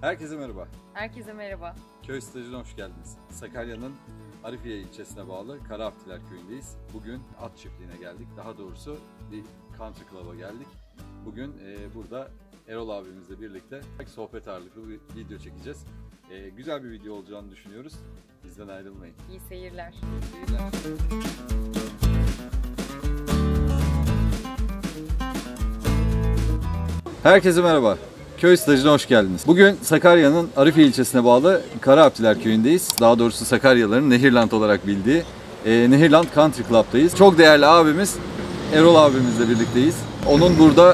Herkese merhaba. Herkese merhaba. Köy stajına hoş geldiniz. Sakarya'nın Arifiye ilçesine bağlı Karaaptiler köyündeyiz. Bugün at çiftliğine geldik. Daha doğrusu bir country club'a geldik. Bugün burada Erol abimizle birlikte sohbet ağırlıklı bir video çekeceğiz. Güzel bir video olacağını düşünüyoruz. Bizden ayrılmayın. İyi seyirler. İyi seyirler. Herkese merhaba. Köy stajına hoş geldiniz. Bugün Sakarya'nın Arifiye ilçesine bağlı Karaaptiler köyündeyiz. Daha doğrusu Sakaryalıların Nehirland olarak bildiği Nehirland Country Club'dayız. Çok değerli abimiz Erol abimizle birlikteyiz. Onun burada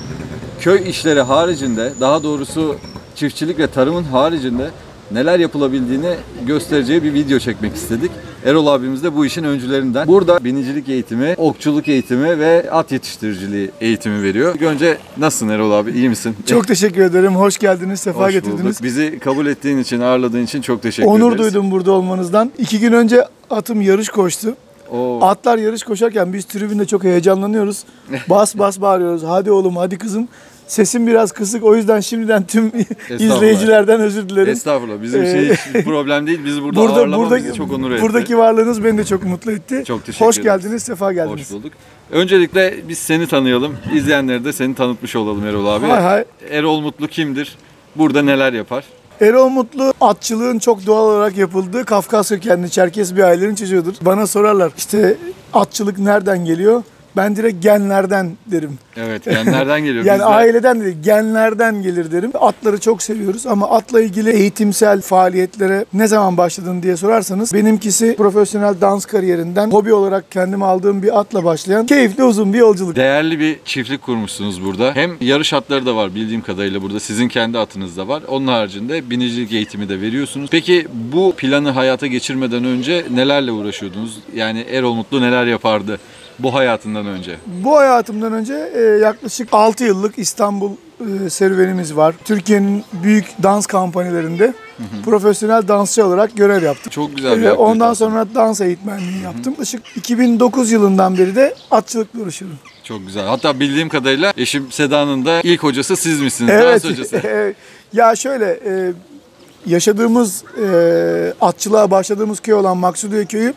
köy işleri haricinde, daha doğrusu çiftçilik ve tarımın haricinde neler yapılabildiğini göstereceği bir video çekmek istedik. Erol abimiz de bu işin öncülerinden. Burada binicilik eğitimi, okçuluk eğitimi ve at yetiştiriciliği eğitimi veriyor. Önce nasılsın Erol abi? İyi misin? Çok teşekkür ederim. Hoş geldiniz. Sefa Hoş getirdiniz. bulduk. Bizi kabul ettiğin için, ağırladığın için çok teşekkür ederiz. Onur duydum burada olmanızdan. 2 gün önce atım yarış koştu. Atlar yarış koşarken biz tribünde çok heyecanlanıyoruz. Bas bas bağırıyoruz. Hadi oğlum, hadi kızım. Sesim biraz kısık, o yüzden şimdiden tüm izleyicilerden özür dilerim. Estağfurullah. Bizim hiç problem değil. Bizi burada ağırlamak bizi çok onur etti. Buradaki varlığınız beni de çok mutlu etti. Çok teşekkür Hoş ederiz. geldiniz, sefa geldiniz. Hoş bulduk. Öncelikle biz seni tanıyalım. İzleyenleri de seni tanıtmış olalım Erol abi. Hay hay. Erol Mutlu kimdir? Burada neler yapar? Erol Mutlu, atçılığın çok doğal olarak yapıldığı Kafkas kökenli Çerkes bir ailenin çocuğudur. Bana sorarlar işte atçılık nereden geliyor? Ben direkt genlerden derim. Evet, genlerden geliyor. Yani aileden değil, genlerden gelir derim. Atları çok seviyoruz ama atla ilgili eğitimsel faaliyetlere ne zaman başladın diye sorarsanız benimkisi profesyonel dans kariyerinden hobi olarak kendime aldığım bir atla başlayan keyifli uzun bir yolculuk. Değerli bir çiftlik kurmuşsunuz burada. Hem yarış atları da var bildiğim kadarıyla burada. Sizin kendi atınız da var. Onun haricinde binicilik eğitimi de veriyorsunuz. Peki bu planı hayata geçirmeden önce nelerle uğraşıyordunuz? Yani Erol Mutlu neler yapardı bu hayatından önce? Bu hayatımdan önce yaklaşık 6 yıllık İstanbul serüvenimiz var. Türkiye'nin büyük dans kampanyalarında profesyonel dansçı olarak görev yaptım. Çok güzel bir ondan sonra dans eğitmenliği yaptım. Yaklaşık 2009 yılından beri de atçılıkla uğraşıyorum. Çok güzel. Hatta bildiğim kadarıyla eşim Seda'nın da ilk hocası siz misiniz? Evet. Dans hocası. Ya şöyle, yaşadığımız, atçılığa başladığımız köy olan Maksudiye köyü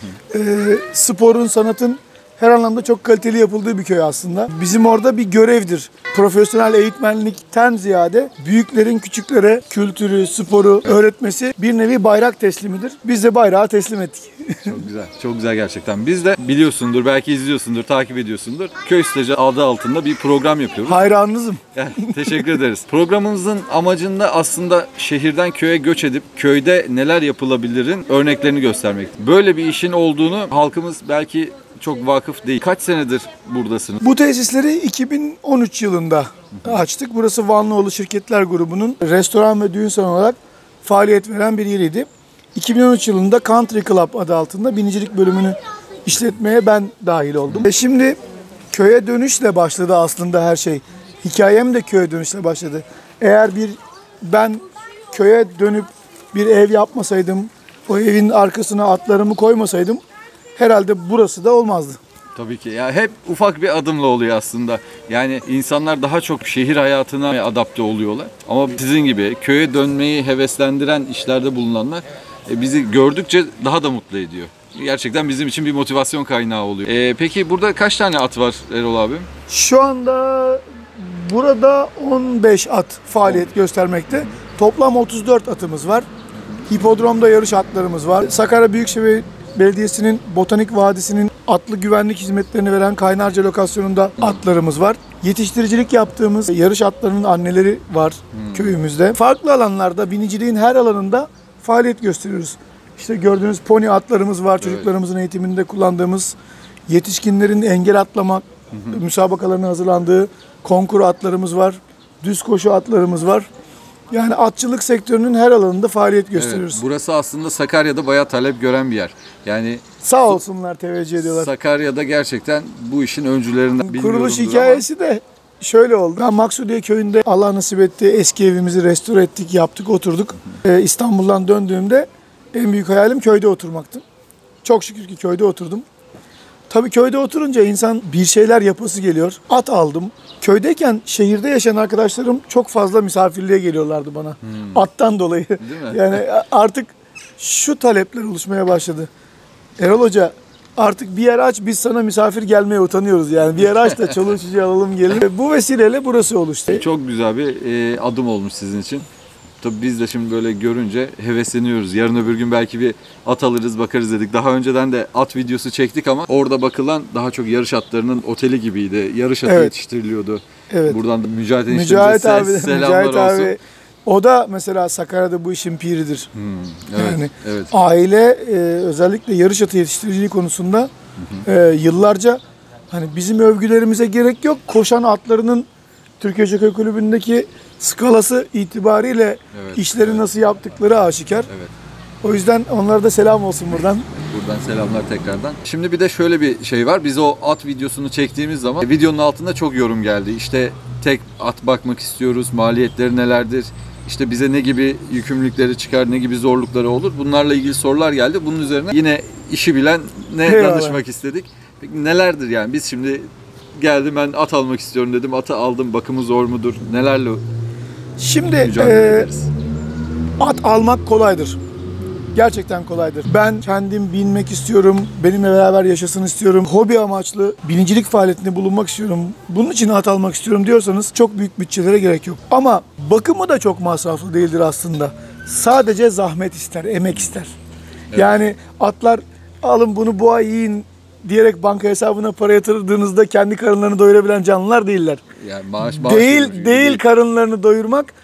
sporun, sanatın her anlamda çok kaliteli yapıldığı bir köy aslında. Bizim orada bir görevdir. Profesyonel eğitmenlikten ziyade büyüklerin küçüklere kültürü, sporu öğretmesi bir nevi bayrak teslimidir. Biz de bayrağı teslim ettik. Çok güzel. Çok güzel gerçekten. Biz de biliyorsundur, belki izliyorsundur, takip ediyorsundur. Köy Stajı adı altında bir program yapıyoruz. Hayranınızım. Teşekkür ederiz. Programımızın amacında aslında şehirden köye göç edip köyde neler yapılabilirin örneklerini göstermek. Böyle bir işin olduğunu halkımız belki çok vakıf değil. Kaç senedir buradasınız? Bu tesisleri 2013 yılında açtık. Burası Vanlıoğlu Şirketler Grubu'nun restoran ve düğün salonu olarak faaliyet veren bir yeriydi. 2013 yılında Country Club adı altında binicilik bölümünü işletmeye ben dahil oldum. Şimdi köye dönüşle başladı aslında her şey. Hikayem de köye dönüşle başladı. Eğer ben köye dönüp bir ev yapmasaydım, o evin arkasına atlarımı koymasaydım herhalde burası da olmazdı. Tabii ki. Ya hep ufak bir adımla oluyor aslında. Yani insanlar daha çok şehir hayatına adapte oluyorlar. Ama sizin gibi köye dönmeyi heveslendiren işlerde bulunanlar bizi gördükçe daha da mutlu ediyor. Gerçekten bizim için bir motivasyon kaynağı oluyor. Peki burada kaç tane at var Erol abi? Şu anda burada 15 at faaliyet göstermekte. Toplam 34 atımız var. Hipodromda yarış atlarımız var. Sakarya Büyükşehir Belediyesi'nin Botanik Vadisi'nin atlı güvenlik hizmetlerini veren Kaynarca lokasyonunda atlarımız var. Yetiştiricilik yaptığımız yarış atlarının anneleri var köyümüzde. Farklı alanlarda, biniciliğin her alanında faaliyet gösteriyoruz. İşte gördüğünüz pony atlarımız var, çocuklarımızın eğitiminde kullandığımız, yetişkinlerin engel atlama müsabakalarına hazırlandığı konkur atlarımız var, düz koşu atlarımız var. Yani atçılık sektörünün her alanında faaliyet gösteriyoruz. Evet, burası aslında Sakarya'da bayağı talep gören bir yer. Yani sağ olsunlar, teveccüh ediyorlar. Sakarya'da gerçekten bu işin öncülerinden. Kuruluş hikayesi de şöyle oldu. Ben Maksudiye köyünde Allah nasip etti eski evimizi restore ettik, yaptık, oturduk. İstanbul'dan döndüğümde en büyük hayalim köyde oturmaktı. Çok şükür ki köyde oturdum. Tabii köyde oturunca insan bir şeyler yapası geliyor. At aldım. Köydeyken şehirde yaşayan arkadaşlarım çok fazla misafirliğe geliyorlardı bana. Attan dolayı. Değil mi? Yani artık şu talepler oluşmaya başladı. Erol Hoca artık bir yer aç, biz sana misafir gelmeye utanıyoruz yani. Bir yer aç da çoluğu çocuğu alalım gelelim. Bu vesileyle burası oluştu. Çok güzel bir adım olmuş sizin için. Tabii biz de şimdi böyle görünce hevesleniyoruz. Yarın öbür gün belki bir at alırız bakarız dedik. Daha önceden de at videosu çektik ama orada bakılan daha çok yarış atlarının oteli gibiydi. Yarış atı Evet. yetiştiriliyordu. Evet. Buradan da Mücahit Mücahit abi, selamlar Mücahit olsun. abi. O da mesela Sakarya'da bu işin piridir. Evet, Yani evet. aile özellikle yarış atı yetiştiriciliği konusunda yıllarca hani bizim övgülerimize gerek yok. Koşan atlarının Türkiye Jockey Kulübü'ndeki skalası itibariyle Evet, işleri nasıl yaptıkları aşikar. Evet. O yüzden onlara da selam olsun buradan. Buradan selamlar tekrardan. Şimdi bir de şöyle bir şey var. Biz o at videosunu çektiğimiz zaman videonun altında çok yorum geldi. İşte tek at bakmak istiyoruz. Maliyetleri nelerdir? İşte bize ne gibi yükümlülükleri çıkar, ne gibi zorlukları olur? Bunlarla ilgili sorular geldi. Bunun üzerine yine işi bilen Eyvallah. danışmak istedik. Peki nelerdir yani? Biz şimdi geldim ben at almak istiyorum dedim. Atı aldım. Bakımı zor mudur? Nelerle Şimdi mücadele ederiz? at almak kolaydır. Gerçekten kolaydır. Ben kendim binmek istiyorum, benimle beraber yaşasın istiyorum. Hobi amaçlı binicilik faaliyetinde bulunmak istiyorum. Bunun için at almak istiyorum diyorsanız çok büyük bütçelere gerek yok. Ama bakımı da çok masraflı değildir aslında. Sadece zahmet ister, emek ister. Yani atlar alın bunu bu ay yiyin diyerek banka hesabına para yatırdığınızda kendi karınlarını doyurabilen canlılar değiller. Yani maaş Değil karınlarını doyurmak.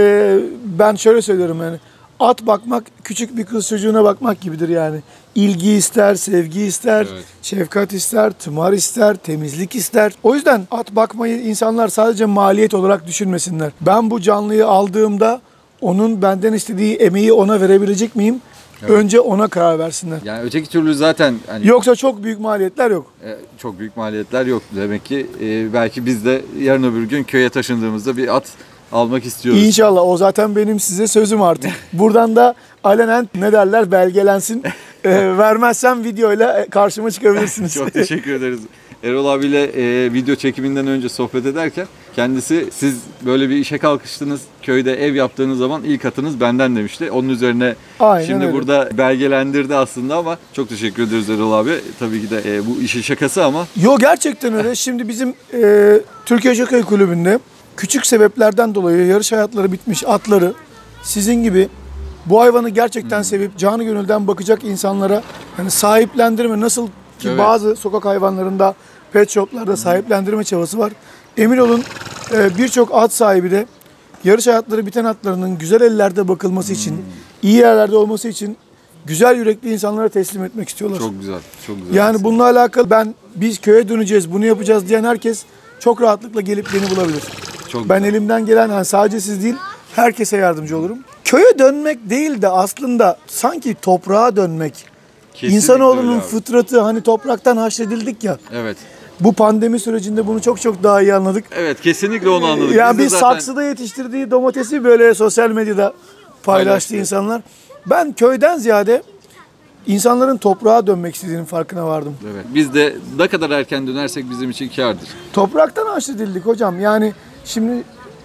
Ben şöyle söylüyorum yani. At bakmak küçük bir kız çocuğuna bakmak gibidir yani. İlgi ister, sevgi ister, Evet. şefkat ister, tımar ister, temizlik ister. O yüzden at bakmayı insanlar sadece maliyet olarak düşünmesinler. Ben bu canlıyı aldığımda onun benden istediği emeği ona verebilecek miyim? Evet. Önce ona karar versinler. Yani öteki türlü zaten hani Yoksa çok büyük maliyetler yok. çok büyük maliyetler yok. Demek ki belki biz de yarın öbür gün köye taşındığımızda bir at almak istiyoruz. İnşallah o zaten benim size sözüm artık. Buradan da alenen ne derler belgelensin. Vermezsem videoyla karşıma çıkabilirsiniz. Çok teşekkür ederiz. Erol abiyle video çekiminden önce sohbet ederken kendisi siz böyle bir işe kalkıştınız, köyde ev yaptığınız zaman ilk atınız benden demişti. Onun üzerine Aynen şimdi öyle. burada belgelendirdi aslında ama çok teşekkür ederiz Erol abi. Tabii ki de bu işin şakası ama Yo gerçekten öyle. Şimdi bizim Türkiye Jockey Kulübü'nde küçük sebeplerden dolayı yarış hayatları bitmiş atları sizin gibi bu hayvanı gerçekten sevip canı gönülden bakacak insanlara hani sahiplendirme nasıl ki Evet. bazı sokak hayvanlarında pet shoplarda sahiplendirme çabası var. Emin olun birçok at sahibi de yarış hayatları biten atlarının güzel ellerde bakılması için, iyi yerlerde olması için güzel yürekli insanlara teslim etmek istiyorlar. çok güzel, çok güzel. Yani bununla alakalı biz köye döneceğiz, bunu yapacağız diyen herkes çok rahatlıkla gelip beni bulabilir. Çok Ben elimden gelen hani sadece siz değil herkese yardımcı olurum. Köye dönmek değil de aslında sanki toprağa dönmek. Kesinlikle İnsanoğlunun öyle abi. fıtratı hani topraktan haşredildik ya. Evet. Bu pandemi sürecinde bunu çok daha iyi anladık. Evet, kesinlikle onu anladık. Ya Biz de bir zaten- saksıda yetiştirdiği domatesi böyle sosyal medyada paylaştı Paylaştı. insanlar. Ben köyden ziyade insanların toprağa dönmek istediğinin farkına vardım. Evet. Biz de ne kadar erken dönersek bizim için kârdır. Topraktan haşredildik hocam. Yani şimdi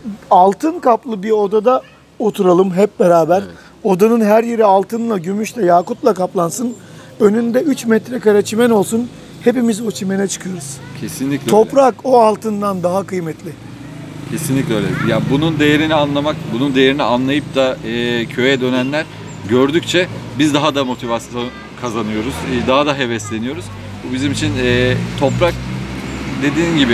altın kaplı bir odada oturalım hep beraber. Evet. Odanın her yeri altınla, gümüşle, yakutla kaplansın. Önünde 3 metrekare çimen olsun. Hepimiz o çimene çıkıyoruz. Kesinlikle öyle. Toprak o altından daha kıymetli. Kesinlikle öyle. Ya bunun değerini anlamak, bunun değerini anlayıp da köye dönenler gördükçe biz daha da motivasyon kazanıyoruz. Daha da hevesleniyoruz. Bu bizim için toprak dediğin gibi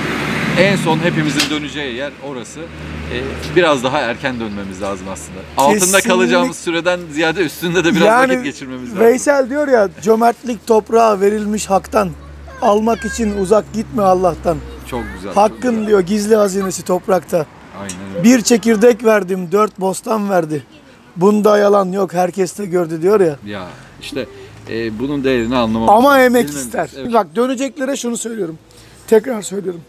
en son hepimizin döneceği yer orası. Biraz daha erken dönmemiz lazım aslında. Altında Kesinlikle. kalacağımız süreden ziyade üstünde de biraz vakit geçirmemiz lazım. Veysel diyor ya cömertlik toprağa verilmiş haktan. Almak için uzak gitme Allah'tan. Çok güzel. çok Hakkın güzel. diyor gizli hazinesi toprakta. Aynen öyle. Bir çekirdek verdim, 4 bostan verdi. Bunda yalan yok, herkes de gördü diyor ya. Ya işte bunun değerini anlamamız Ama lazım. emek Bilmemiz- ister. Evet. Bak döneceklere şunu söylüyorum. Tekrar söylüyorum.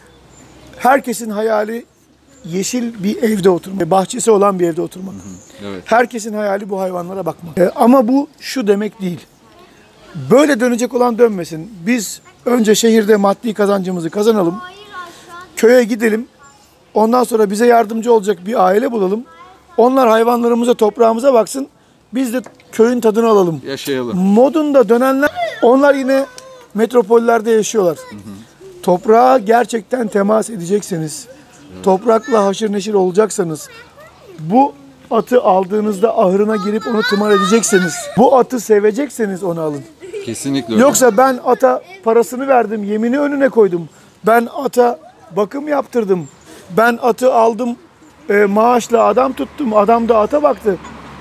Herkesin hayali yeşil bir evde oturmak, bahçesi olan bir evde oturmak. Evet. Herkesin hayali bu hayvanlara bakmak. Ama bu şu demek değil. Böyle dönecek olan dönmesin. Biz önce şehirde maddi kazancımızı kazanalım. Köye gidelim. Ondan sonra bize yardımcı olacak bir aile bulalım. Onlar hayvanlarımıza, toprağımıza baksın. Biz de köyün tadını alalım. Yaşayalım. Modunda dönenler, onlar yine metropollerde yaşıyorlar. Toprağa gerçekten temas edecekseniz, toprakla haşır neşir olacaksanız, bu atı aldığınızda ahırına girip onu tımar edecekseniz, bu atı sevecekseniz onu alın. Kesinlikle öyle. Yoksa ben ata parasını verdim, yemini önüne koydum. Ben ata bakım yaptırdım. Ben atı aldım, maaşla adam tuttum. Adam da ata baktı.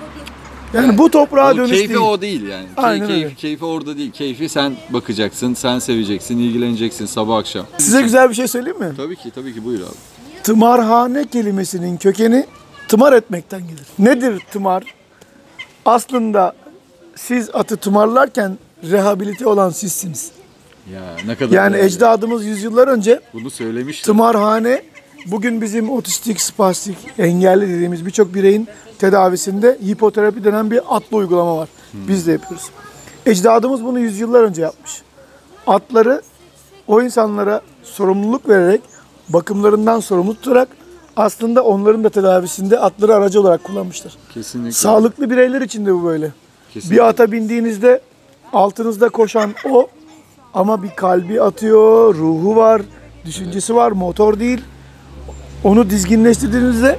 Yani bu toprağa O dönüş keyfi değil. o değil yani. Aynen öyle. Keyfi orada değil. Keyfi sen bakacaksın, sen seveceksin, ilgileneceksin sabah akşam. Size güzel bir şey söyleyeyim mi? Tabii ki buyur abi. Tımarhane kelimesinin kökeni tımar etmekten gelir. Nedir tımar? Aslında siz atı tımarlarken rehabilite olan sizsiniz. Ya ne kadar Yani değerli. ecdadımız yüzyıllar önce Bunu söylemiştim. tımarhane, bugün bizim otistik, spastik, engelli dediğimiz birçok bireyin tedavisinde hipoterapi denen bir atlı uygulama var. Biz de yapıyoruz. Ecdadımız bunu yüzyıllar önce yapmış. Atları o insanlara sorumluluk vererek, bakımlarından sorumlu tutarak aslında onların da tedavisinde atları aracı olarak kullanmışlar. Kesinlikle. Sağlıklı bireyler için de bu böyle. Kesinlikle. Bir ata bindiğinizde altınızda koşan o, ama bir kalbi atıyor, ruhu var, düşüncesi var, motor değil. Onu dizginleştirdiğinizde,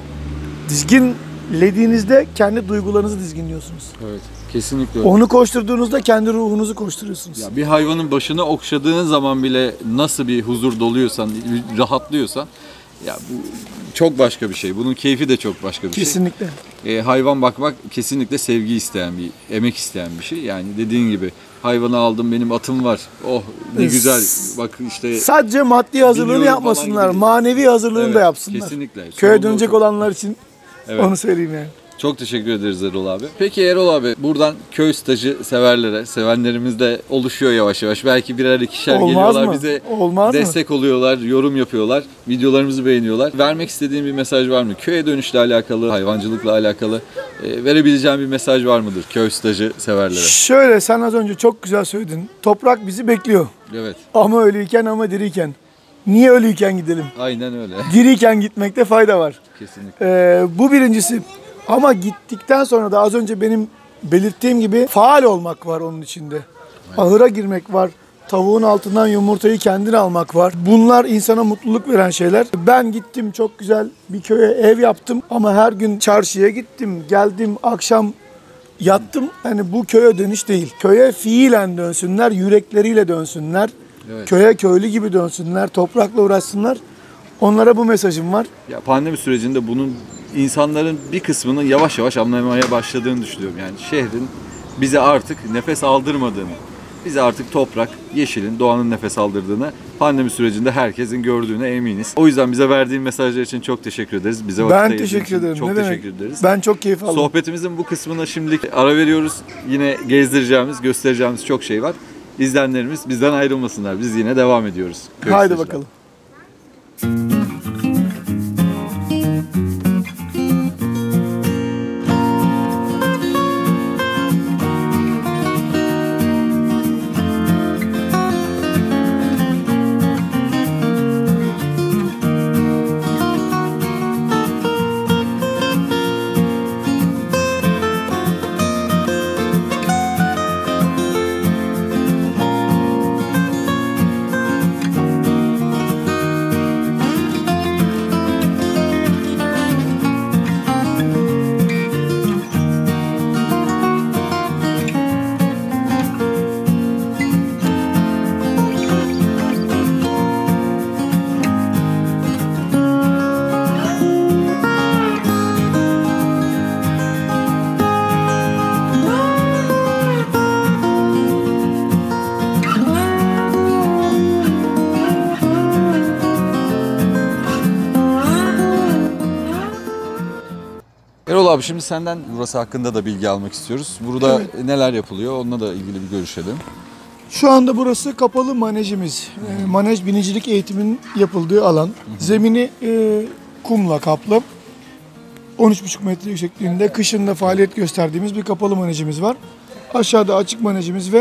dizginlediğinizde kendi duygularınızı dizginliyorsunuz. Evet. Kesinlikle öyle. Onu koşturduğunuzda kendi ruhunuzu koşturuyorsunuz. Ya bir hayvanın başını okşadığın zaman bile nasıl bir huzur doluyorsan, rahatlıyorsan ya bu çok başka bir şey. Bunun keyfi de çok başka bir Kesinlikle. şey. Hayvan bakmak kesinlikle sevgi isteyen bir, emek isteyen bir şey. Yani dediğin gibi hayvanı aldım, benim atım var. Oh ne güzel. Bak işte Sadece maddi hazırlığını Biliyorum yapmasınlar, falan gibi. manevi hazırlığını Evet, da yapsınlar. kesinlikle. Köye Sorumlu dönecek olsun. olanlar için Evet. onu söyleyeyim yani. Çok teşekkür ederiz Erol abi. Peki Erol abi, buradan köy stajı sevenlerimiz de oluşuyor yavaş yavaş. Belki birer ikişer Olmaz geliyorlar mı? bize Olmaz mı? destek oluyorlar, yorum yapıyorlar, videolarımızı beğeniyorlar. Vermek istediğin bir mesaj var mı? Köye dönüşle alakalı, hayvancılıkla alakalı verebileceğin bir mesaj var mıdır köy stajı severlere? Şöyle, sen az önce çok güzel söyledin. Toprak bizi bekliyor. Evet, Ama ölüyken ama diriyken. Niye ölüyken gidelim? aynen öyle. Diriyken gitmekte fayda var. Kesinlikle. Bu birincisi. Ama gittikten sonra da az önce benim belirttiğim gibi faal olmak var onun içinde. Ahıra girmek var. Tavuğun altından yumurtayı kendin almak var. Bunlar insana mutluluk veren şeyler. Ben gittim, çok güzel bir köye ev yaptım ama her gün çarşıya gittim, geldim, akşam yattım. Yani bu köye dönüş değil. Köye fiilen dönsünler, yürekleriyle dönsünler. Evet. Köye köylü gibi dönsünler, toprakla uğraşsınlar. Onlara bu mesajım var. Ya pandemi sürecinde bunun insanların bir kısmının yavaş yavaş anlamaya başladığını düşünüyorum. Yani şehrin bize artık nefes aldırmadığını, bize artık toprak, yeşilin, doğanın nefes aldırdığını pandemi sürecinde herkesin gördüğüne eminiz. O yüzden bize verdiğin mesajlar için çok teşekkür ederiz. Bize vakit Ben ayırdığın teşekkür için ederim. Çok Ne demek? teşekkür ederiz. Ben çok keyif aldım. Sohbetimizin bu kısmına şimdilik ara veriyoruz. Yine gezdireceğimiz, göstereceğimiz çok şey var. İzleyenlerimiz bizden ayrılmasınlar. Biz yine devam ediyoruz. Haydi Görüşürüz. bakalım. Erol abi, şimdi senden burası hakkında da bilgi almak istiyoruz. Burada neler yapılıyor, onunla da ilgili bir görüşelim. Şu anda burası kapalı manejimiz. Manej binicilik eğitiminin yapıldığı alan. Zemini kumla kaplı. 13,5 metre yüksekliğinde kışında faaliyet gösterdiğimiz bir kapalı manejimiz var. Aşağıda açık manejimiz ve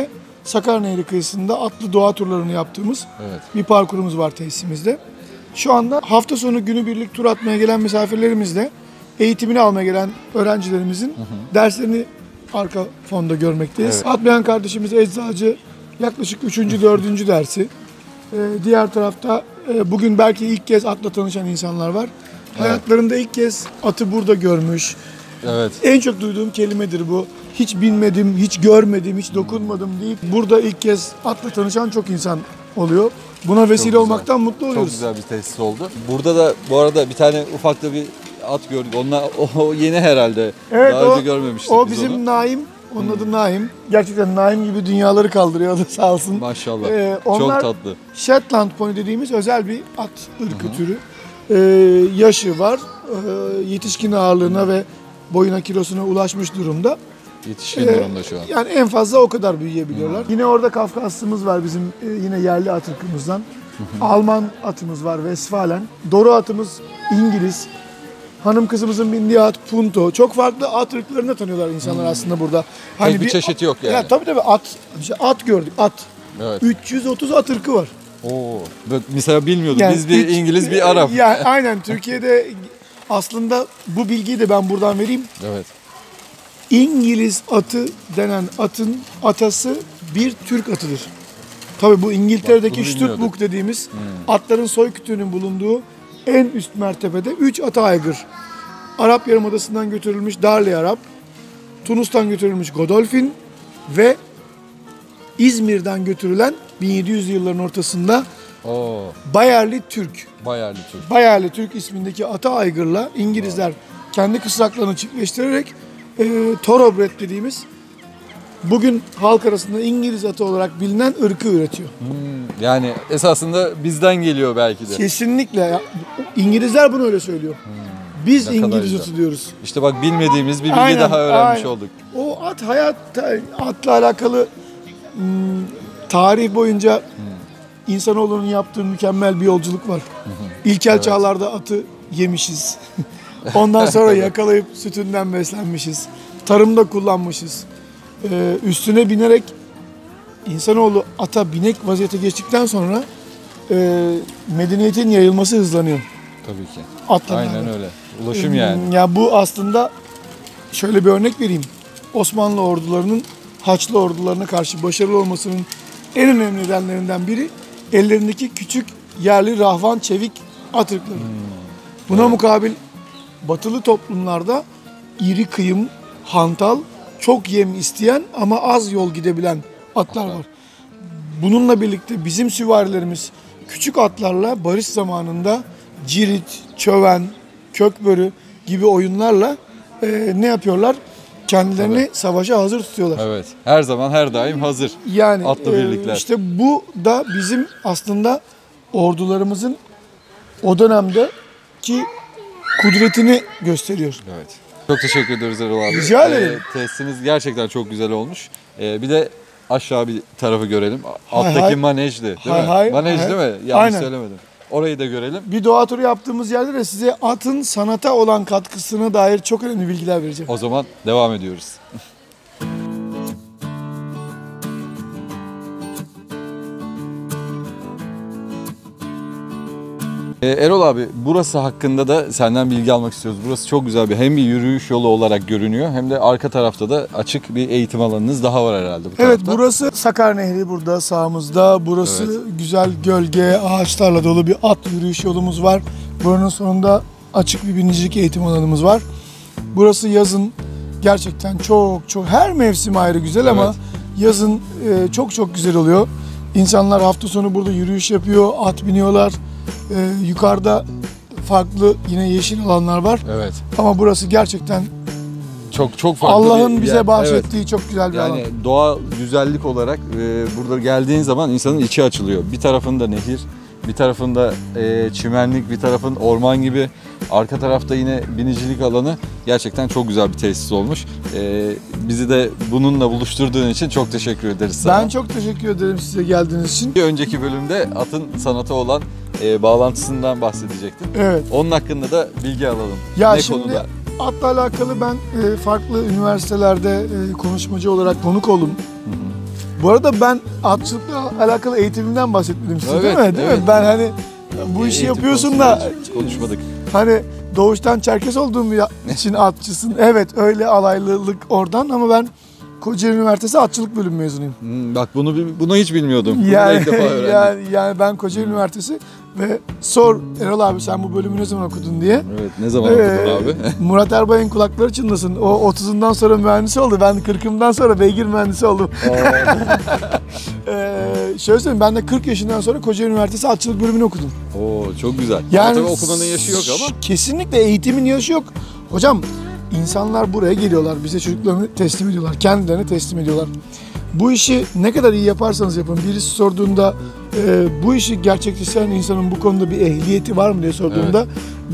Sakarya Nehri kıyısında atlı doğa turlarını yaptığımız Evet. bir parkurumuz var tesisimizde. Şu anda hafta sonu günübirlik tur atmaya gelen misafirlerimizle eğitimini almaya gelen öğrencilerimizin derslerini arka fonda görmekteyiz. Evet. Atlayan kardeşimiz eczacı, yaklaşık 3. 4. dersi. Diğer tarafta bugün belki ilk kez atla tanışan insanlar var. Hayatlarında ilk kez atı burada görmüş. Evet. En çok duyduğum kelimedir bu. Hiç binmedim, hiç görmedim, hiç dokunmadım deyip burada ilk kez atla tanışan çok insan oluyor. Buna vesile güzel. olmaktan mutlu oluyoruz. Çok güzel bir tesis oldu. Burada da bu arada bir tane ufak da bir at gördük. Onlar o yeni herhalde. Evet, Daha önce görmemiştik o biz bizim onu. Naim. Onun adı Naim. Gerçekten Naim gibi dünyaları kaldırıyor, o da sağ olsun. Maşallah. Onlar Çok tatlı. Shetland Pony dediğimiz özel bir at ırkı türü. Yaşı var. Yetişkin ağırlığına ve boyuna, kilosuna ulaşmış durumda. Yetişkin durumda şu an. Yani en fazla o kadar büyüyebiliyorlar. Yine orada Kafkaslımız var bizim yine yerli at ırkımızdan. Alman atımız var, Westfalen. Doru atımız İngiliz. Hanım kızımızın bindiği at Punto. Çok farklı at ırklarını tanıyorlar insanlar aslında burada. Tek bir çeşidi yok yani. Ya, tabii at. İşte at gördük, at. Evet. 330 at ırkı var. Oo. Mesela bilmiyorduk. Yani Biz bir İngiliz, bir Arap. Yani aynen, Türkiye'de aslında bu bilgiyi de ben buradan vereyim. Evet. İngiliz atı denen atın atası bir Türk atıdır. Tabii bu İngiltere'deki Bak, bunu bilmiyorduk. Stuttgart dediğimiz atların soy kütüğünün bulunduğu en üst mertebede 3 ata aygır. Arap Yarımadası'ndan götürülmüş Darli Arap, Tunus'tan götürülmüş Godolphin ve İzmir'den götürülen 1700'lü yılların ortasında Oo. Bayerli Türk. Bayerli Türk. Bayerli Türk ismindeki ata aygırla İngilizler kendi kısraklarını çiftleştirerek Thoroughbred dediğimiz bugün halk arasında İngiliz atı olarak bilinen ırkı üretiyor. Yani esasında bizden geliyor belki de. Kesinlikle. İngilizler bunu öyle söylüyor. Biz Ne kadar İngiliz güzel. atı diyoruz. İşte bak, bilmediğimiz bir bilgi Aynen, daha öğrenmiş aynen. olduk. O at atla alakalı tarih boyunca insanoğlunun yaptığı mükemmel bir yolculuk var. İlkel çağlarda atı yemişiz. Ondan sonra yakalayıp sütünden beslenmişiz. Tarımda kullanmışız. Üstüne binerek insanoğlu ata binek vaziyete geçtikten sonra medeniyetin yayılması hızlanıyor. Tabii ki. Atlarla. Aynen öyle. Ulaşım yani. Ya bu aslında şöyle bir örnek vereyim. Osmanlı ordularının Haçlı ordularına karşı başarılı olmasının en önemli nedenlerinden biri ellerindeki küçük yerli rahvan çevik at ırkları. Buna mukabil batılı toplumlarda iri kıyım, hantal, çok yem isteyen ama az yol gidebilen atlar var. Bununla birlikte bizim süvarilerimiz küçük atlarla barış zamanında cirit, çöven, kökbörü gibi oyunlarla ne yapıyorlar? Kendilerini savaşa hazır tutuyorlar. Evet. Her zaman, her daim hazır. Yani Atlı birlikler. işte bu da bizim aslında ordularımızın o dönemdeki kudretini gösteriyor. Evet. Çok teşekkür ederiz Erol abi. Rica ederim. Tesisiniz gerçekten çok güzel olmuş. Bir de aşağı bir tarafı görelim. Hay Alttaki hay. manejdi değil Hay mi? hay, Manej hay. değil mi? Yanlış Aynen. söylemedim. Orayı da görelim. Bir doğa turu yaptığımız yerde de size atın sanata olan katkısına dair çok önemli bilgiler vereceğim. O zaman devam ediyoruz. Erol abi, burası hakkında da senden bilgi almak istiyoruz. Burası çok güzel hem bir yürüyüş yolu olarak görünüyor, hem de arka tarafta da açık bir eğitim alanınız daha var herhalde bu Evet, tarafta. burası Sakar Nehri burada sağımızda. Burası güzel gölge, ağaçlarla dolu bir at yürüyüş yolumuz var. Buranın sonunda açık bir binicilik eğitim alanımız var. Burası yazın gerçekten çok her mevsim ayrı güzel ama yazın çok güzel oluyor. İnsanlar hafta sonu burada yürüyüş yapıyor, at biniyorlar. Yukarıda farklı yine yeşil alanlar var. Evet. Ama burası gerçekten Çok farklı Allah'ın bir bize yer. bahşettiği çok güzel bir alan. Yani doğal güzellik olarak burada geldiğin zaman insanın içi açılıyor. Bir tarafında nehir, bir tarafında çimenlik, bir tarafın orman gibi. Arka tarafta yine binicilik alanı. Gerçekten çok güzel bir tesis olmuş. Bizi de bununla buluşturduğun için çok teşekkür ederiz sana. Ben çok teşekkür ederim size geldiğiniz için. Bir önceki bölümde atın sanata olan bağlantısından bahsedecektim. Evet. Onun hakkında da bilgi alalım. Ya Ne şimdi konuda? atla alakalı ben farklı üniversitelerde konuşmacı olarak konuk oldum. Bu arada ben atçılıkla alakalı eğitimimden bahsetmedim size, Evet, değil mi? Değil evet. mi? Ben hani bu işi Eğitim yapıyorsun da konusunda hiç konuşmadık. hani doğuştan Çerkes olduğum için atçısın. Evet, öyle alaylılık oradan ama ben Kocaeli Üniversitesi Atçılık Bölümü mezunuyum. Bak bunu hiç bilmiyordum. Bunu da Yani, ilk defa öğrendim. yani ben Kocaeli Üniversitesi ve sor Erol abi sen bu bölümü ne zaman okudun diye. Evet, ne zaman okudun abi? Murat Erbay'ın kulakları çınlasın. O 30'undan sonra mühendisi oldu. Ben 40'ımdan sonra beygir mühendisi oldum. Şöyle söyleyeyim, ben de 40 yaşından sonra Kocaeli Üniversitesi Atçılık Bölümünü okudum. Oo, çok güzel. Yani Tabii okumanın yaşı yok ama. Kesinlikle eğitimin yaşı yok. Hocam insanlar buraya geliyorlar, bize çocuklarını teslim ediyorlar, kendilerini teslim ediyorlar. Bu işi ne kadar iyi yaparsanız yapın, birisi sorduğunda bu işi gerçekleştiren insanın bu konuda bir ehliyeti var mı diye sorduğunda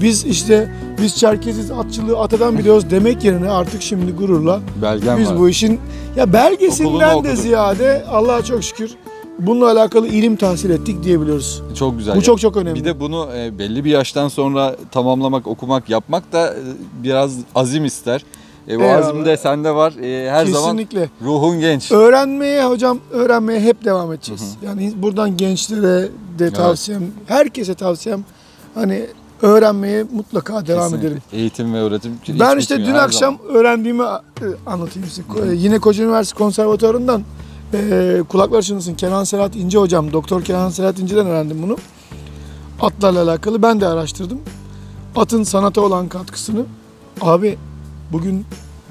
biz Çerkeziz, atçılığı atadan biliyoruz demek yerine artık şimdi gururla Belgem biz var. bu işin Okulunu belgesinden de okudum. ziyade Allah'a çok şükür bununla alakalı ilim tahsil ettik diyebiliyoruz. Çok güzel. Bu çok önemli. Bir de bunu belli bir yaştan sonra tamamlamak, okumak, yapmak da biraz azim ister. Bu Eyvallah. azim de sende var. Her zaman Kesinlikle. ruhun genç. Öğrenmeye hep devam edeceğiz. Yani buradan gençlere de tavsiyem, herkese tavsiyem hani öğrenmeye mutlaka devam Kesinlikle. edelim. Eğitim ve öğretim hiç Ben işte bitmiyor dün her akşam zaman. öğrendiğimi anlatayım size. Yine Kocaeli Üniversitesi Konservatuvarı'ndan kulaklar çınlasın Kenan Serhat İnce hocam, Doktor Kenan Serhat İnce'den öğrendim bunu. Atlarla alakalı ben de araştırdım. Atın sanata olan katkısını. Abi bugün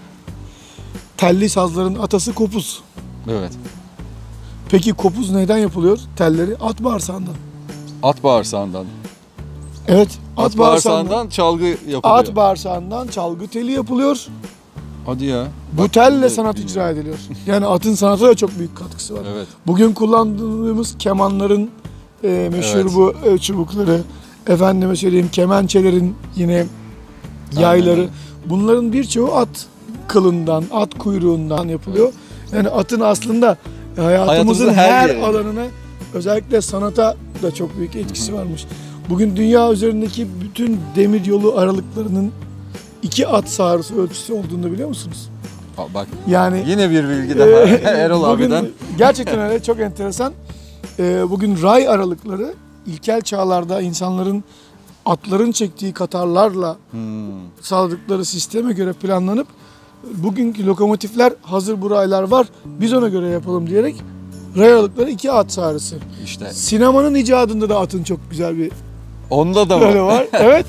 telli sazların atası kopuz. Evet. Peki kopuz neyden yapılıyor? Telleri at bağırsağından. At bağırsağından. Evet, At bağırsağından çalgı yapılıyor. At bağırsağından çalgı teli yapılıyor. Hadi ya. Bu Bak, telle bunu da sanat bilmiyorum. icra ediliyor. Yani atın sanata da çok büyük katkısı var. Evet. Bugün kullandığımız kemanların meşhur Evet. bu çubukları, efendime söyleyeyim kemençelerin yine yayları. Aynen. Bunların birçoğu at kılından, at kuyruğundan yapılıyor. Yani atın aslında hayatımızın Hayatımızın her her yerine. alanına, özellikle sanata da çok büyük etkisi varmış. Bugün dünya üzerindeki bütün demir yolu aralıklarının 2 at sağrısı ölçüsü olduğunu biliyor musunuz? Bak Yani yine bir bilgi daha Erol bugün abiden. gerçekten öyle, çok enteresan. Bugün ray aralıkları ilkel çağlarda insanların atların çektiği katarlarla sağladıkları sisteme göre planlanıp bugünkü lokomotifler hazır bu raylar var biz ona göre yapalım diyerek ray aralıkları 2 at sağrısı. İşte Sinemanın icadında da atın çok güzel bir onda da öyle mı? var. Evet.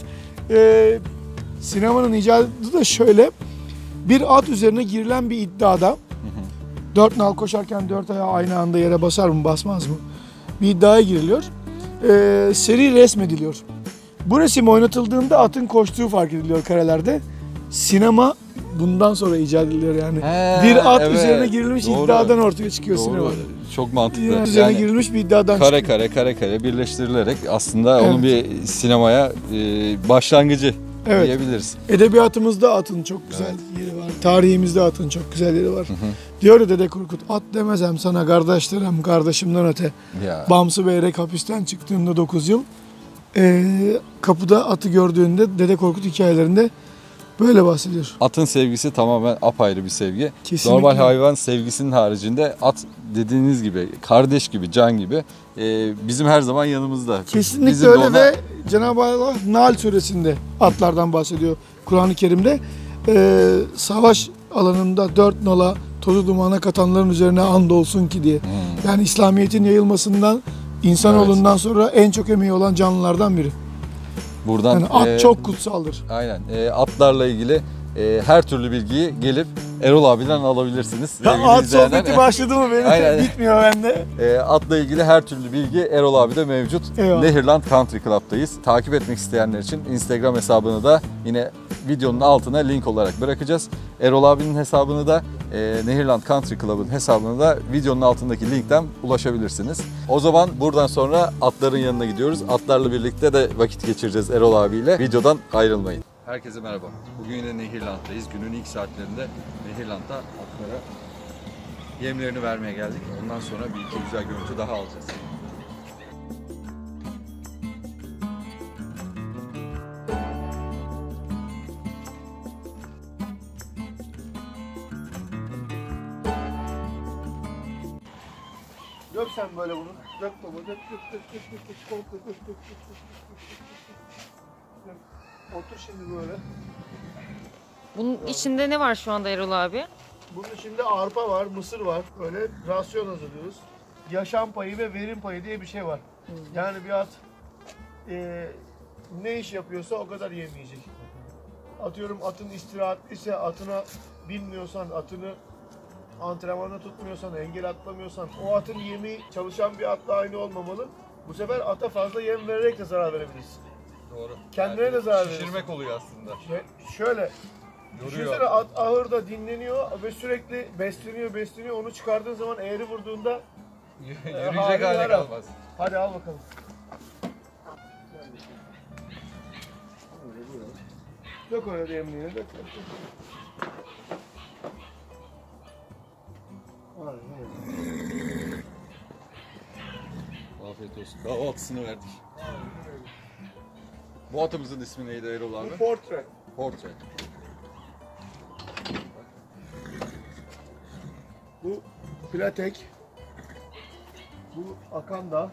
Sinemanın icadı da şöyle. Bir at üzerine girilen bir iddiada 4 nal koşarken 4 ayağı aynı anda yere basar mı basmaz mı? Bir iddiaya giriliyor. Seri resmediliyor. Bu resim oynatıldığında atın koştuğu fark ediliyor karelerde. Sinema bundan sonra icat ediliyor yani. Bir at evet. üzerine girilmiş Doğru. iddiadan ortaya çıkıyor Doğru. sinema. Çok mantıklı. Yani üzerine girilmiş bir iddiadan kare çıkıyor. kare birleştirilerek aslında onun Evet. bir sinemaya başlangıcı Evet. diyebiliriz. Edebiyatımızda atın çok güzel yeri var. Tarihimizde atın çok güzel yeri var. Diyor ya Dede Korkut, at demezem sana kardeşlerim kardeşimden öte. Ya. Bamsı Beyrek hapisten çıktığında 9 yıl. Kapıda atı gördüğünde Dede Korkut hikayelerinde böyle bahsediyor. Atın sevgisi tamamen apayrı bir sevgi. Kesinlikle. Normal hayvan sevgisinin haricinde at dediğiniz gibi kardeş gibi, can gibi bizim her zaman yanımızda. Kesinlikle Bizim de öyle ona- ve Cenab-ı Allah Nahl suresinde atlardan bahsediyor Kur'an-ı Kerim'de. Savaş alanında 4 nala tozu dumana katanların üzerine andolsun ki diye. Yani İslamiyet'in yayılmasından insanoğlundan sonra en çok emeği olan canlılardan biri. Buradan Yani at çok kutsaldır. aynen atlarla ilgili her türlü bilgiyi gelip Erol abiden alabilirsiniz. sevgili At izleyenler. sohbeti başladı mı benim? Aynen. Bitmiyor bende. Atla ilgili her türlü bilgi Erol abide mevcut. Eyvallah. Nehirland Country Club'dayız. Takip etmek isteyenler için Instagram hesabını da yine videonun altına link olarak bırakacağız. Erol abinin hesabını da Nehirland Country Club'ın hesabını da videonun altındaki linkten ulaşabilirsiniz. O zaman buradan sonra atların yanına gidiyoruz. Atlarla birlikte de vakit geçireceğiz Erol abiyle. Videodan ayrılmayın. Herkese merhaba. Bugün yine Nehirland'dayız. Günün ilk saatlerinde Nehirland'da atlara yemlerini vermeye geldik. Ondan sonra bir iki güzel görüntü daha alacağız. Dök sen böyle bunu. Dök baba. Dök. Komple dök. Otur şimdi böyle. Bunun içinde ne var şu anda Erol abi? Bunun içinde arpa var, mısır var. Böyle rasyon hazırlıyoruz. Yaşam payı ve verim payı diye bir şey var. Yani bir at ne iş yapıyorsa o kadar yem yiyecek. Atıyorum atın istirahatliyse, atına binmiyorsan, atını antrenmanda tutmuyorsan, engel atlamıyorsan, o atın yemi çalışan bir atla aynı olmamalı. Bu sefer ata fazla yem vererek de zarar verebilirsin. Doğru. Kendine de zarar verirsin. Şişirmek oluyor aslında. Şöyle, Yoruyor. düşünsene at ahırda dinleniyor ve sürekli besleniyor. Onu çıkardığın zaman eğri vurduğunda Yürüyecek hale kalmaz. hadi al bakalım. Dök oraya da yemliğini dök. Afiyet olsun. Kahvaltısını verdik. Bu atımızın ismi neydi Erol abi? Bu portre. Portre. Bu platek. Bu akanda.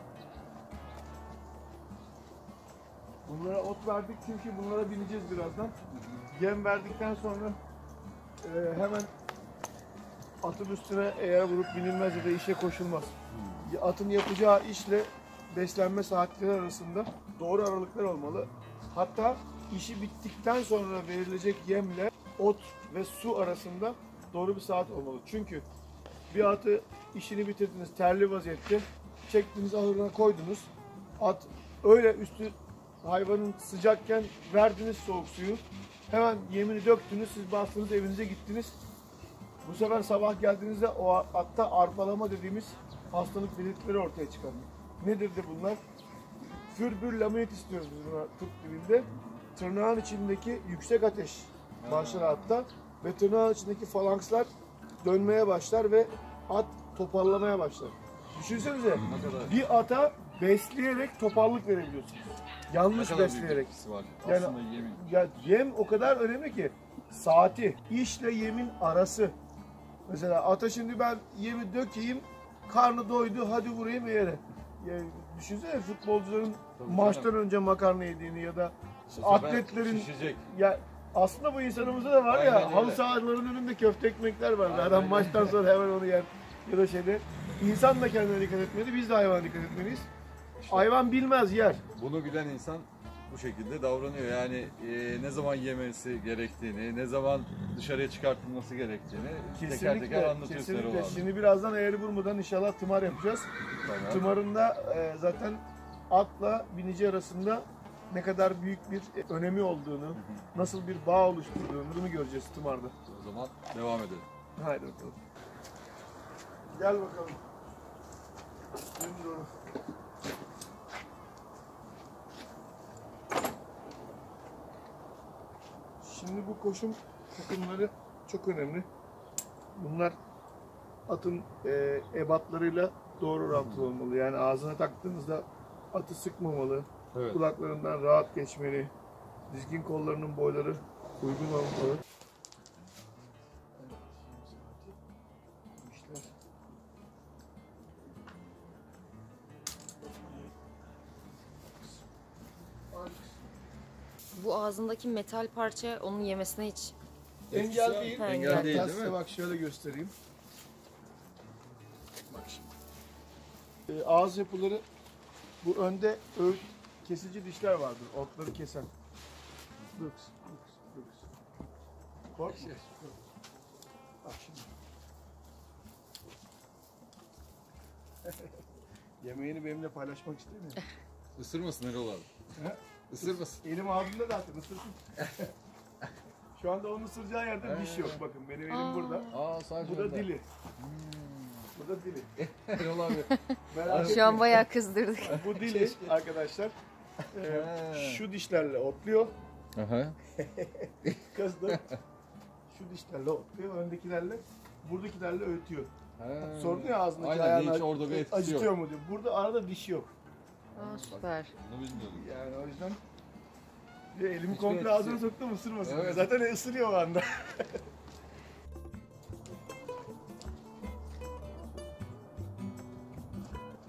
Bunlara ot verdik çünkü bunlara bineceğiz birazdan. Yem verdikten sonra hemen atın üstüne eğer vurup binilmez ya da işe koşulmaz. Atın yapacağı işle beslenme saatleri arasında doğru aralıklar olmalı. Hatta işi bittikten sonra verilecek yemle ot ve su arasında doğru bir saat olmalı. Çünkü bir atı işini bitirdiniz terli vaziyette, çektiniz ahırına koydunuz. At öyle üstü hayvanın sıcakken verdiniz soğuk suyu. Hemen yemini döktünüz, siz bastınız evinize gittiniz. Bu sefer sabah geldiğinizde o atta arpalama dediğimiz hastalık belirtileri ortaya çıkar. Nedir de bunlar? Fürbül laminitis diyoruz biz buna tıp dilinde. Tırnağın içindeki yüksek ateş başlar atta ve tırnağın içindeki falankslar dönmeye başlar ve at toparlamaya başlar. Düşünsenize bir ata besleyerek topallık verebiliyorsunuz. Yanlış besleyerek. Var. Yani Aslında yemin. ya yem o kadar önemli ki saati, işle yemin arası. Mesela ata şimdi ben yemi dökeyim, karnı doydu, hadi vurayım yere. Yani düşünsene futbolcuların maçtan önce makarna yediğini ya da atletlerin Şişecek. ya aslında bu insanımızda da var Aynen ya öyle. halı sahaların önünde köfte ekmekler var. Aynen Adam öyle. maçtan sonra hemen onu yer ya da şeyde. İnsan da kendine dikkat etmeli, biz de hayvana dikkat etmeliyiz. Hayvan bilmez yer. Bunu bilen insan bu şekilde davranıyor. Yani ne zaman yemesi gerektiğini, ne zaman dışarıya çıkartılması gerektiğini teker teker anlatıyorsun Erol Kesinlikle. abi. Şimdi birazdan eğri vurmadan inşallah tımar yapacağız. Tamam. Tımarında zaten atla binici arasında ne kadar büyük bir önemi olduğunu, nasıl bir bağ oluşturduğunu bunu göreceğiz tımarda. O zaman devam edelim. Haydi bakalım. Gel bakalım. Dön doğru. Şimdi bu koşum takımları çok önemli. Bunlar atın ebatlarıyla doğru orantılı olmalı. Yani ağzına taktığınızda atı sıkmamalı. Evet. Kulaklarından rahat geçmeli. Dizgin kollarının boyları uygun olmalı. Bu ağzındaki metal parça onun yemesine hiç... Engel değil. Ha, engel değil, Ben değil mi? size bak şöyle göstereyim. Bak şimdi. Ağız yapıları bu önde kesici dişler vardır. Otları kesen. Dur. Korkma. Bak şimdi. Yemeğini benimle paylaşmak istemiyor. Isırmasın Erol abi. He? Isırmasın. Elim ağzımda zaten ısırsın. Şu anda onun ısıracağı yerde diş yok. Bakın benim elim burada. Aa sadece Bu da orada. dili. Bu da dili. Erol abi. Merak Şu an etmeyin. bayağı kızdırdık. Bu dili arkadaşlar şu dişlerle otluyor. Aha. Kızdı. Şu dişlerle otluyor. Öndekilerle buradakilerle öğütüyor. Sordu ya ağzındaki Aynen, ayağına hiç orada bir etkisi acıtıyor yok. mu diyor. Burada arada diş yok. Aa, süper. Bunu bilmiyordum. Yani o yüzden bir elimi Hiçbir komple etkisi ağzına yok. soktum ısırmasın. Evet. Zaten ısırıyor o anda.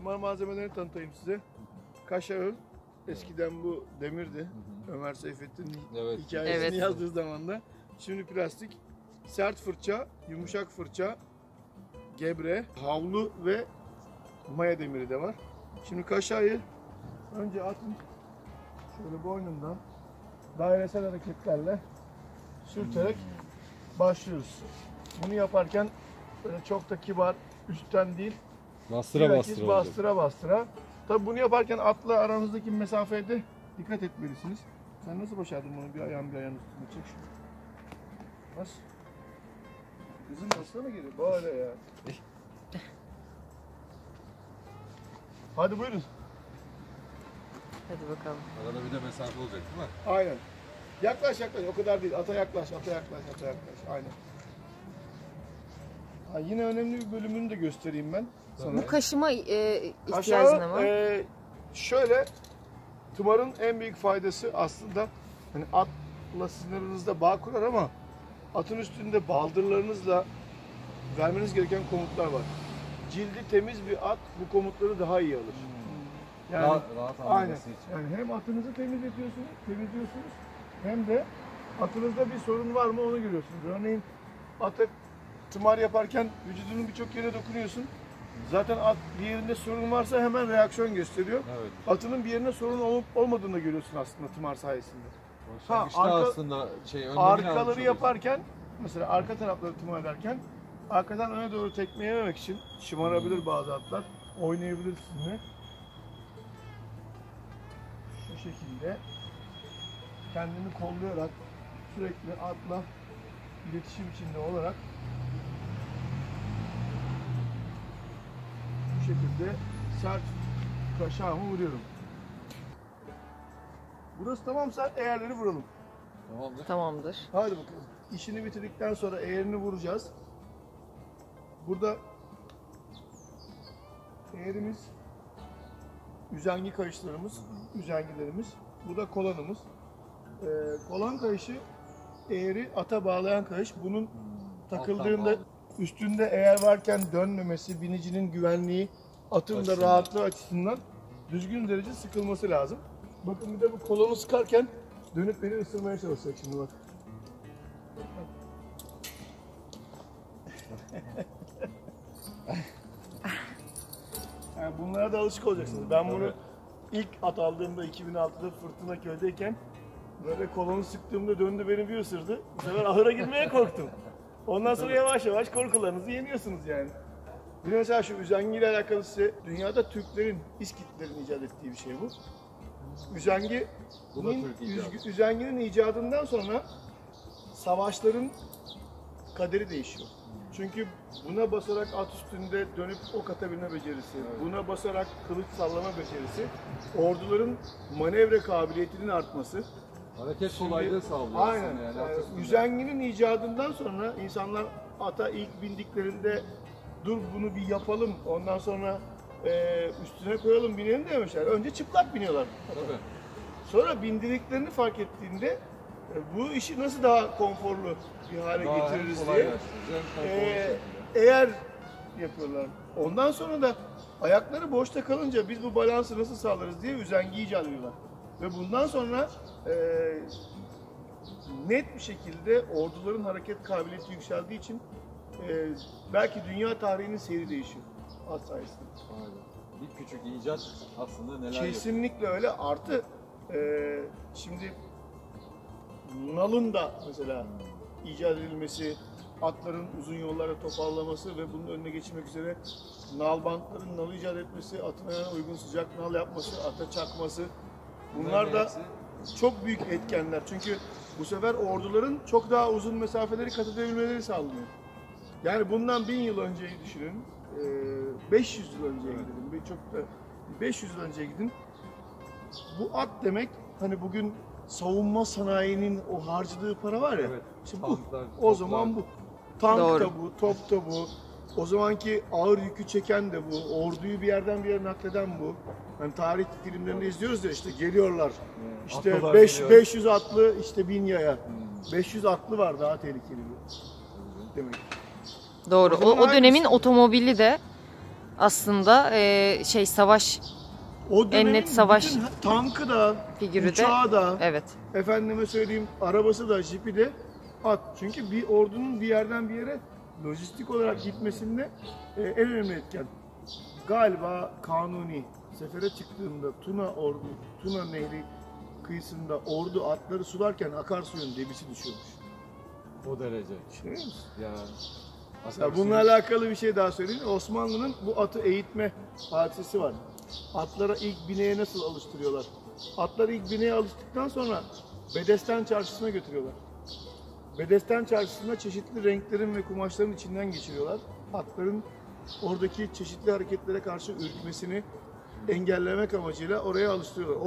Tımar malzemelerini tanıtayım size. Kaşağı, eskiden bu demirdi. Ömer Seyfettin'in Evet. hikayesini Evet. yazdığı zaman da. Şimdi plastik, sert fırça, yumuşak fırça, gebre, havlu ve maya demiri de var. Şimdi kaşağı önce atın şöyle boynundan dairesel hareketlerle sürterek başlıyoruz. Bunu yaparken böyle çok da kibar, üstten değil, Bastıra bilakis bastıra olacak. bastıra bastıra. Tabi bunu yaparken atla aranızdaki mesafeye de dikkat etmelisiniz. Sen nasıl başardın bunu? Bir ayağın üstüne çek şunu. Bas. Kızım bassana geri. Böyle ya. Hadi buyurun. Hadi bakalım. Arada bir de mesafe olacak değil mi? Aynen. Yaklaş yaklaş. O kadar değil. Ata yaklaş, ata yaklaş, ata yaklaş. Aynen. Ha, yine önemli bir bölümünü de göstereyim ben sana. Bu kaşıma ihtiyacın Aşağı ama. şöyle tımarın en büyük faydası aslında hani atla sizin aranızda bağ kurar ama atın üstünde baldırlarınızla vermeniz gereken komutlar var. Cildi temiz bir at bu komutları daha iyi alır. Yani Rahat aynen. alması için. Yani hem atınızı temizliyorsunuz hem de atınızda bir sorun var mı onu görüyorsunuz. Örneğin ata tımar yaparken vücudunun birçok yerine dokunuyorsun. Zaten at bir yerinde sorun varsa hemen reaksiyon gösteriyor. Evet. Atının bir yerine sorun olup olmadığını da görüyorsun aslında tımar sayesinde. Başlangıçta arka- aslında önlemini almış Arkaları oluyorsun. yaparken mesela arka tarafları tımar ederken arkadan öne doğru tekmeleyememek için şımarabilir bazı atlar. Oynayabilir sizinle. Şu şekilde kendini kollayarak sürekli atla iletişim içinde olarak bu şekilde sert kaşağımı vuruyorum. Burası tamamsa eğerleri vuralım. Tamamdır. Tamamdır. Hadi bakalım. İşini bitirdikten sonra eğerini vuracağız. Burada eğerimiz, üzengi kayışlarımız, üzengilerimiz. Bu da kolanımız. Kolan kayışı eğeri ata bağlayan kayış. Bunun takıldığında bağlı. üstünde eğer varken dönmemesi, binicinin güvenliği, atın da Açısından. rahatlığı açısından düzgün derece sıkılması lazım. Bakın bir de bu kolonu sıkarken dönüp beni ısırmaya çalışacak şimdi bak. Yani bunlara da alışık olacaksınız. Ben bunu ilk at aldığımda 2006'da Fırtınaköy'deyken böyle kolonu sıktığımda döndü beni bir ısırdı. Bu sefer ahıra girmeye korktum. Ondan sonra yavaş yavaş korkularınızı yeniyorsunuz yani. Bir de mesela şu üzengiyle alakalı size dünyada Türklerin, İskitlerin icat ettiği bir şey bu. Üzengi, Bu da Türk icadı. üzenginin icadından sonra savaşların kaderi değişiyor. Çünkü buna basarak at üstünde dönüp ok atabilme becerisi, buna basarak kılıç sallama becerisi, orduların manevra kabiliyetinin artması. Hareket kolaylığı sağlıyor Aynen. aslında yani. at üstünde. Üzenginin icadından sonra insanlar ata ilk bindiklerinde dur bunu bir yapalım, ondan sonra üstüne koyalım binelim demişler. Önce çıplak biniyorlar. Tabii. Sonra bindirdiklerini fark ettiğinde bu işi nasıl daha konforlu bir hale Daha hem getiririz diye kolaylaştırıcı hem konforlu şekilde. eğer yapıyorlar. Ondan sonra da ayakları boşta kalınca biz bu balansı nasıl sağlarız diye üzengi icat ediyorlar. Ve bundan sonra net bir şekilde orduların hareket kabiliyeti yükseldiği için belki dünya tarihinin seyri değişiyor at sayesinde. Aynen. Bir küçük icat aslında neler yapıyor. Kesinlikle öyle. Artı şimdi nalın da mesela icat edilmesi, atların uzun yollara toparlaması ve bunun önüne geçmek üzere nal bantların nalı icat etmesi, atın ayağına uygun sıcak nal yapması, ata çakması. Bunlar da çok büyük etkenler. Çünkü bu sefer orduların çok daha uzun mesafeleri kat edebilmeleri sağlanıyor. Yani bundan 1000 yıl önceyi düşünün. 500 yıl önceye gidelim. Çok da 500 yıl önceye gidin. Bu at demek hani bugün savunma sanayinin o harcadığı para var ya. Evet. İşte bu. Tanklar, O toplar. zaman bu. Tank Doğru. da bu, top da bu. O zamanki ağır yükü çeken de bu. Orduyu bir yerden bir yere nakleden bu. Hani tarih filmlerinde izliyoruz ya işte geliyorlar. İşte Atlılar 500 geliyor. atlı işte 1000 yaya. 500 atlı var daha tehlikeli bu. Demek. Doğru. O zaman O dönemin hangisi? otomobili de aslında savaş O dönemin net savaş bütün tankı da, figürü de. uçağı da, Evet. efendime söyleyeyim arabası da, jipi de at. Çünkü bir ordunun bir yerden bir yere lojistik olarak gitmesinde en önemli etken. Galiba Kanuni sefere çıktığında Tuna Nehri kıyısında ordu atları sularken akarsuyun debisi düşüyormuş. O derece. Düşünüyor musun? Ya. Ya bununla alakalı bir şey daha söyleyeyim. Osmanlı'nın bu atı eğitme hadisesi var. Atlara ilk bineğe nasıl alıştırıyorlar? Atlar ilk bineğe alıştıktan sonra Bedesten Çarşısı'na götürüyorlar. Bedesten Çarşısı'nda çeşitli renklerin ve kumaşların içinden geçiriyorlar. Atların oradaki çeşitli hareketlere karşı ürkmesini engellemek amacıyla oraya alıştırıyorlar.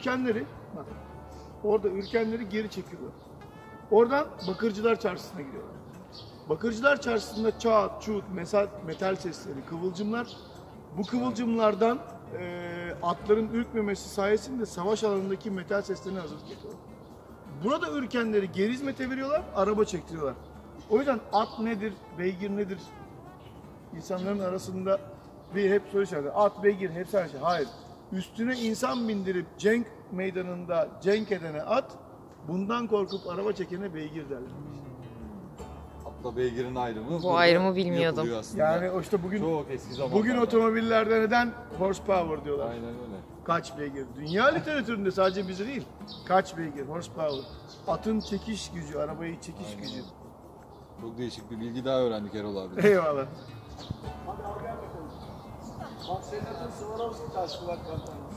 Orada ürkenleri geri çekiyorlar. Oradan Bakırcılar Çarşısı'na gidiyorlar. Bakırcılar Çarşısı'nda çağat, çuğut, metal sesleri, kıvılcımlar. Bu kıvılcımlardan atların ürkmemesi sayesinde savaş alanındaki metal seslerine hazırlık yapıyorlar. Burada ürkenleri geri hizmete veriyorlar, araba çektiriyorlar. O yüzden at nedir, beygir nedir? İnsanların arasında hep soru işareti. At, beygir hepsi aynı şey. Hayır. Üstüne insan bindirip cenk meydanında cenk edene at, bundan korkup araba çekene beygir derler. Atla beygirin ayrımı. Bu burada ayrımı bilmiyordum. yapılıyor aslında. Yani işte Çok eski zamanlarda. bugün otomobillerde neden horsepower diyorlar? Aynen öyle. Kaç beygir? Dünya literatüründe sadece bize değil. Kaç beygir? Horsepower. Atın çekiş gücü, arabayı çekiş gücü. Çok değişik bir bilgi daha öğrendik Erol abi. Eyvallah. Hadi al gel bakalım. Bak senin atın Swarovski taşlı bak kantanız.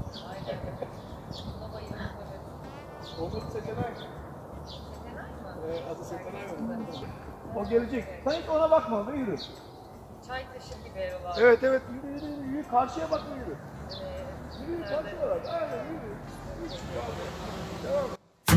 Onur Setenay. Adı Setenay mı? O gelecek. Sen hiç ona bakma, be yürü. Çay taşı gibi Erol abi. Evet evet, yürü. Karşıya bakma, yürü. Yürü, karşıya bak. Aynen, yürü. Devam.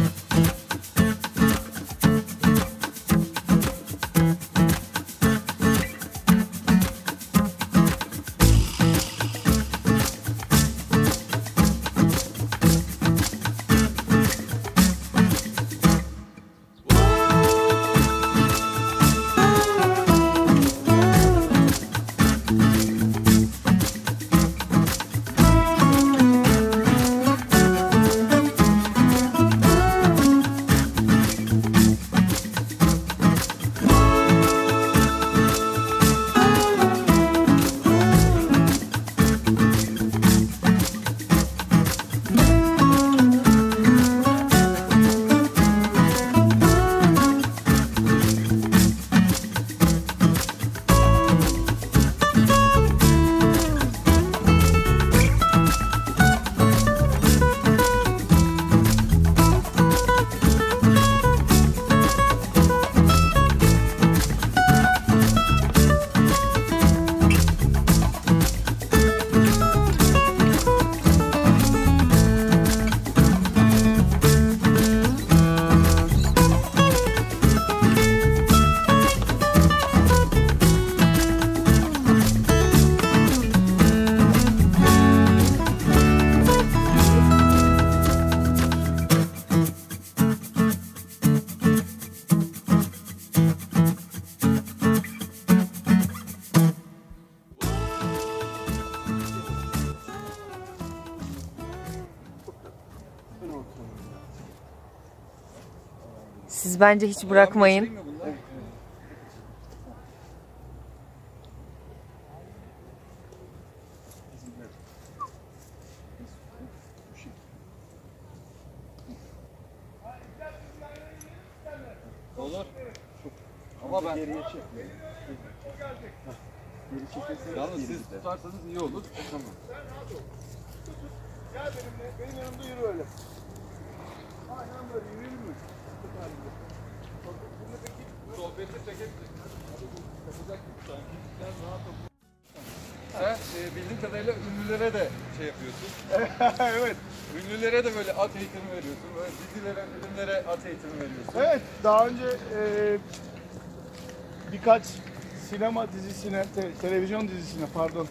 Siz bence hiç bırakmayın. Olur. Ama ben... Yalnız siz tutarsanız iyi olur. Tamam. Gel benimle, benim yanımda yürü öyle. Aynen böyle, yürüyelim mi? Sohbeti çekebilir. Sen bildiğin kadarıyla ünlülere de şey yapıyorsun. Evet. Ünlülere de böyle at eğitimi veriyorsun. Böyle dizilere, filmlere at eğitimi veriyorsun. Evet, daha önce birkaç sinema dizisine, televizyon dizisine pardon,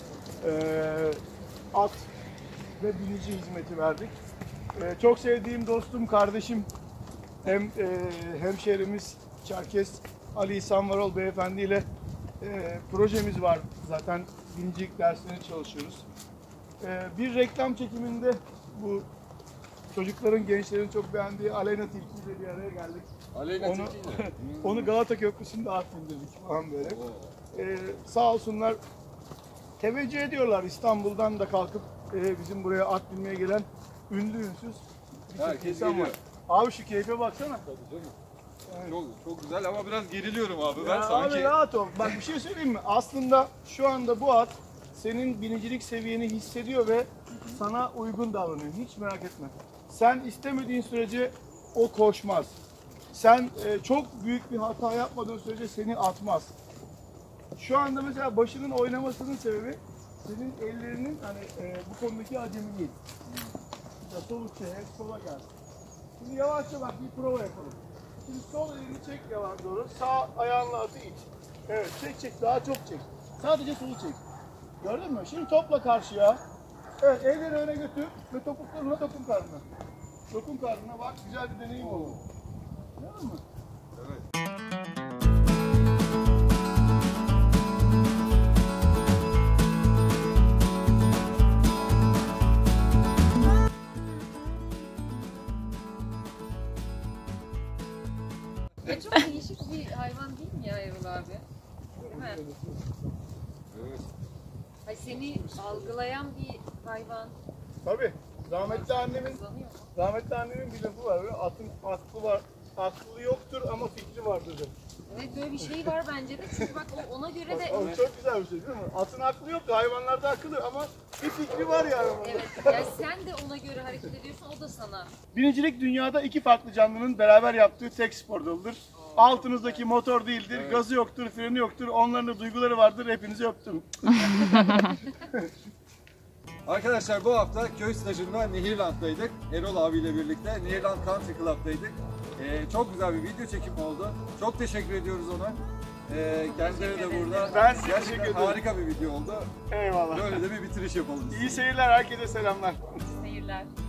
at ve binici hizmeti verdik. Çok sevdiğim dostum, kardeşim, hem hemşehrimiz Çerkes Ali İhsan Varol Beyefendi ile projemiz var. Zaten binicilik derslerini çalışıyoruz. Bir reklam çekiminde bu çocukların, gençlerin çok beğendiği Aleyna Tilki ile bir araya geldik. Onu Galata Köprüsü'nde at bindirdik falan böyle. Sağ olsunlar teveccüh ediyorlar, İstanbul'dan da kalkıp bizim buraya at binmeye gelen ünlü ünsüz birçok insan var. Abi şu keyfe baksana. Çok güzel ama biraz geriliyorum abi. Ben Ya sanki... abi rahat ol. Bak bir şey söyleyeyim mi? Aslında şu anda bu at senin binicilik seviyeni hissediyor ve sana uygun davranıyor. Hiç merak etme. Sen istemediğin sürece o koşmaz. Sen çok büyük bir hata yapmadığın sürece seni atmaz. Şu anda mesela başının oynamasının sebebi senin ellerinin hani bu konudaki acemiliği. Ya soluk çek, sola gel. Şimdi yavaşça bak bir prova yapalım. Şimdi sol elini çek yalan doğru. Sağ ayağınla atı it. Evet çek daha çok çek. Sadece solu çek. Gördün mü? Şimdi topla karşıya. Evet elleri öne götür ve topuklarına dokun karnına. Dokun karnına bak güzel bir deneyim olur. Gördün mü? Evet. Ya çok değişik bir hayvan değil mi ya Erol abi? Değil mi? Evet. Ay seni algılayan bir hayvan. Tabii. Rahmetli Kullanıyor. annemin bir lafı var. Böyle atın aklı var. Aklı yoktur ama fikri vardır. Evet böyle bir şey var bence de. Çünkü bak ona göre de... O çok güzel bir şey değil mi? Atın aklı yoktur. Hayvanlarda akıllı ama bir fikri var yani. Evet. Yani sen de ona göre hareket ediyorsun. O da sana. Binicilik dünyada iki farklı canlının beraber yaptığı tek spor dalıdır. Altınızdaki motor değildir, gazı yoktur, freni yoktur. Onların da duyguları vardır. Hepinizi öptüm. Arkadaşlar bu hafta köy stajında Nehirland'daydık. Erol abiyle birlikte Nehirland Country Club'daydık. Çok güzel bir video çekimi oldu. Çok teşekkür ediyoruz ona. Kendileri de burada. Ben size Gerçekten teşekkür ederim. harika bir video oldu. Eyvallah. Böyle de bir bitiriş yapalım. İyi seyirler, herkese selamlar. Seyirler.